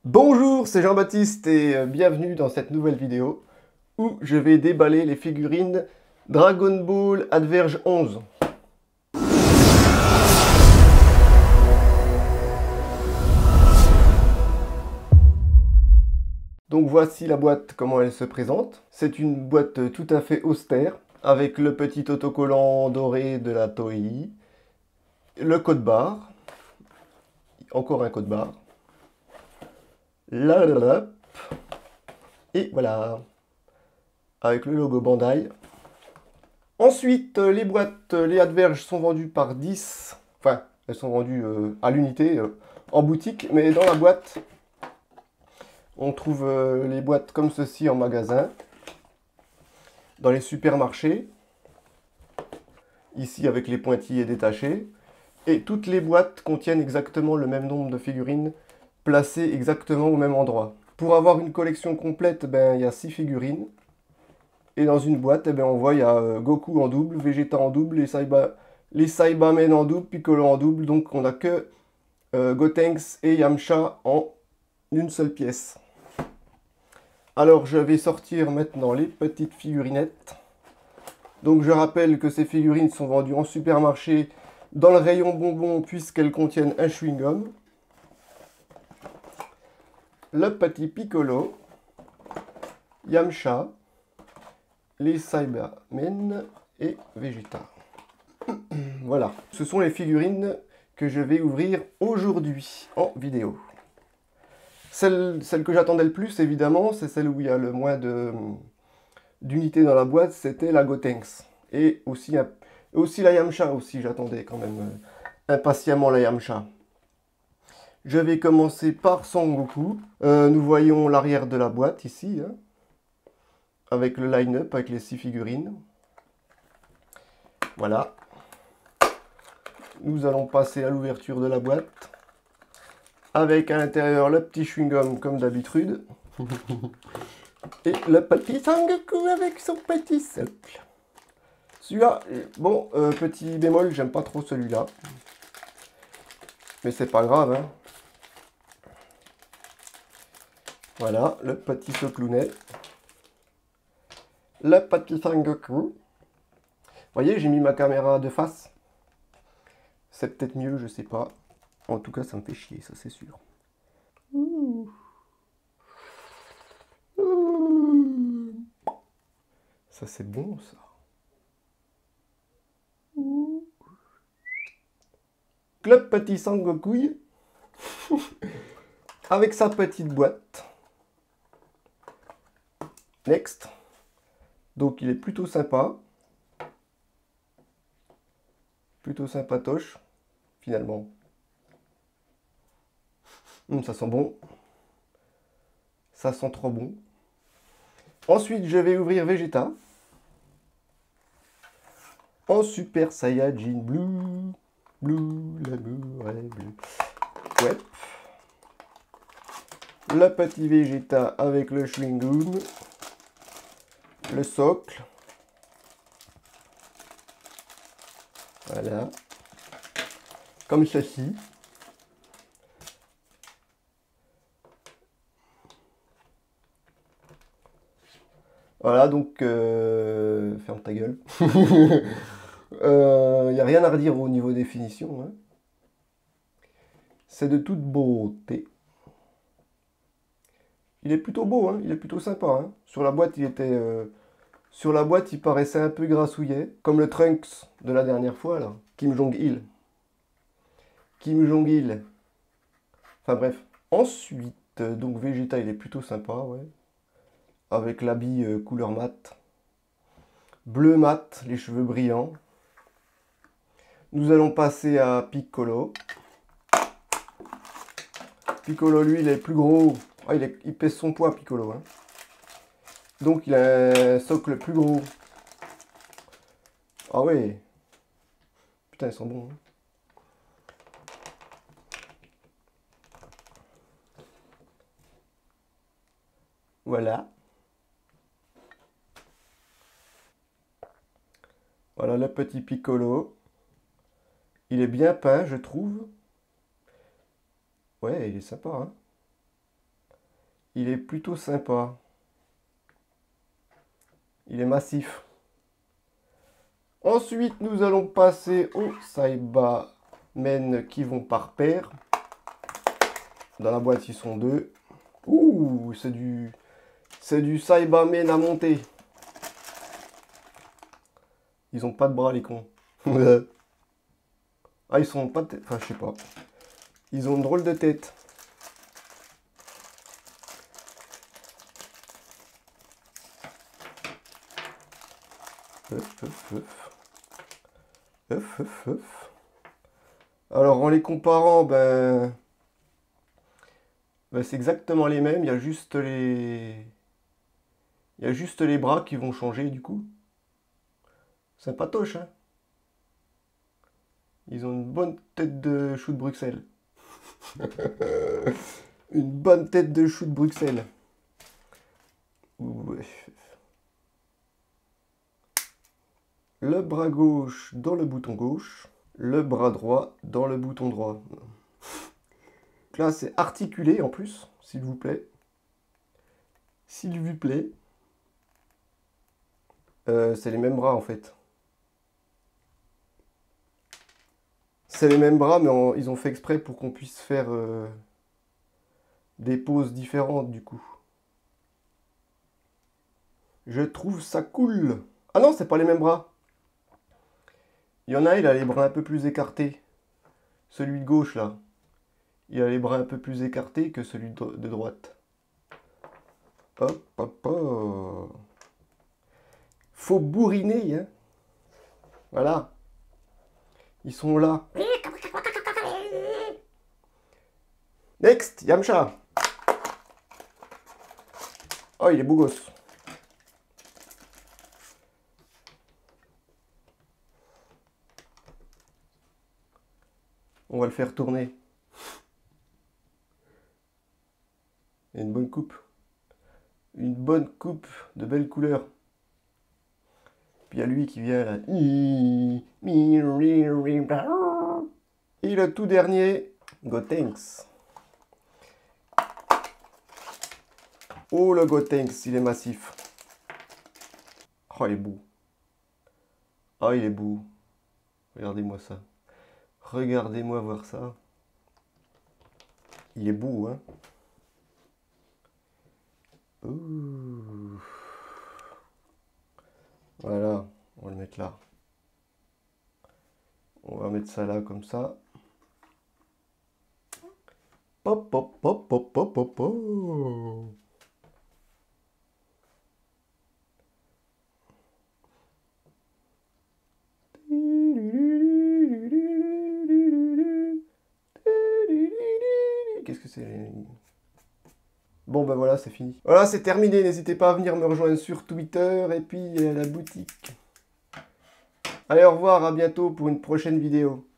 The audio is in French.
Bonjour, c'est Jean-Baptiste et bienvenue dans cette nouvelle vidéo où je vais déballer les figurines Dragon Ball Adverge 11. Donc voici la boîte, comment elle se présente. C'est une boîte tout à fait austère avec le petit autocollant doré de la Toei, le code barre, encore un code barre, là, et voilà, avec le logo Bandai. Ensuite, les boîtes, les Adverges sont vendues par 10. Enfin, elles sont vendues à l'unité en boutique, mais dans la boîte, on trouve les boîtes comme ceci en magasin, dans les supermarchés, ici avec les pointillés détachés. Et toutes les boîtes contiennent exactement le même nombre de figurines, placées exactement au même endroit. Pour avoir une collection complète, il y a 6 figurines. Et dans une boîte, on voit, il y a Goku en double, Vegeta en double, les Saibamen en double, Piccolo en double. Donc on n'a que Gotenks et Yamcha en une seule pièce. Alors je vais sortir maintenant les petites figurinettes. Donc je rappelle que ces figurines sont vendues en supermarché dans le rayon bonbons puisqu'elles contiennent un chewing-gum. Le petit Piccolo, Yamcha, les Saibamen et Vegeta. Voilà, ce sont les figurines que je vais ouvrir aujourd'hui en vidéo. Celle que j'attendais le plus, évidemment, c'est celle où il y a le moins d'unités dans la boîte, c'était la Gotenks. Et aussi la Yamcha, aussi, j'attendais quand même impatiemment la Yamcha. Je vais commencer par Son Goku. Nous voyons l'arrière de la boîte ici, hein, avec le line-up, avec les 6 figurines. Voilà. Nous allons passer à l'ouverture de la boîte. Avec à l'intérieur le petit chewing-gum comme d'habitude. Et le petit Sangoku avec son petit socle. Celui-là, bon, petit bémol, j'aime pas trop celui-là. Mais c'est pas grave, hein. Voilà, le petit soclounet. Le petit Sangoku. Vous voyez, j'ai mis ma caméra de face. C'est peut-être mieux, je sais pas. En tout cas, ça me fait chier, ça c'est sûr. Ouh. Ouh. Ça c'est bon, ça. Ouh. Le petit Sangoku. Avec sa petite boîte. Next. Donc il est plutôt sympa. Plutôt sympatoche, finalement. Ça sent bon. Ça sent trop bon. Ensuite, je vais ouvrir Vegeta. En Super Saiyajin Blue. Blue, l'amour est bleu. Ouais. Le petit Vegeta avec le chewing-gum. Le socle. Voilà. Comme ceci. Voilà, donc ferme ta gueule. Il n'y a rien à redire au niveau des finitions, hein. C'est de toute beauté. Il est plutôt beau, hein. Il est plutôt sympa, hein. Sur la boîte, il paraissait un peu grassouillet, comme le Trunks de la dernière fois, là. Kim Jong-il. Kim Jong-il. Enfin bref. Ensuite, donc Vegeta, il est plutôt sympa, ouais. Avec l'habit couleur mat. Bleu mat, les cheveux brillants. Nous allons passer à Piccolo. Piccolo, lui, il est plus gros. Ah, il pèse son poids, Piccolo, hein. Donc, il a un socle plus gros. Ah ouais. Putain, ils sont bons, hein. Voilà. Voilà le petit Piccolo. Il est bien peint, je trouve. Ouais, il est sympa, hein. Il est plutôt sympa. Il est massif. Ensuite, nous allons passer aux Saibamen qui vont par paire. Dans la boîte, ils sont 2. Ouh, c'est du Saibamen à monter. Ils ont pas de bras, les cons. Ah, ils sont pas de tête. Enfin, je sais pas. Ils ont une drôle de tête. Alors, en les comparant, ben c'est exactement les mêmes. Il y a juste les bras qui vont changer, du coup. Sympatoche, hein. Ils ont une bonne tête de chou de Bruxelles. Une bonne tête de chou de Bruxelles. Ouais. Le bras gauche dans le bouton gauche. Le bras droit dans le bouton droit. Donc là, c'est articulé en plus, s'il vous plaît. S'il vous plaît. C'est les mêmes bras en fait. C'est les mêmes bras, mais ils ont fait exprès pour qu'on puisse faire des poses différentes du coup. Je trouve ça cool. Ah non, c'est pas les mêmes bras. Il y en a, il a les bras un peu plus écartés. Celui de gauche là. Il a les bras un peu plus écartés que celui de droite. Hop, hop, hop. Faut bourriner, hein. Voilà. Ils sont là. Next, Yamcha. Oh, il est beau gosse. On va le faire tourner. Il y a une bonne coupe. Une bonne coupe de belles couleurs. Puis il y a lui qui vient là. Et le tout dernier, Gotenks. Oh, le Gotenks, il est massif. Oh, il est beau. Oh, il est beau. Regardez-moi ça. Regardez-moi voir ça. Il est beau, hein. Ouh. Voilà, on va le mettre là. On va mettre ça là comme ça. Pop, pop, pop, pop, pop, pop, pop. Qu'est-ce que c'est? Bon ben voilà, c'est fini. Voilà, c'est terminé. N'hésitez pas à venir me rejoindre sur Twitter et puis à la boutique. Allez, au revoir, à bientôt pour une prochaine vidéo.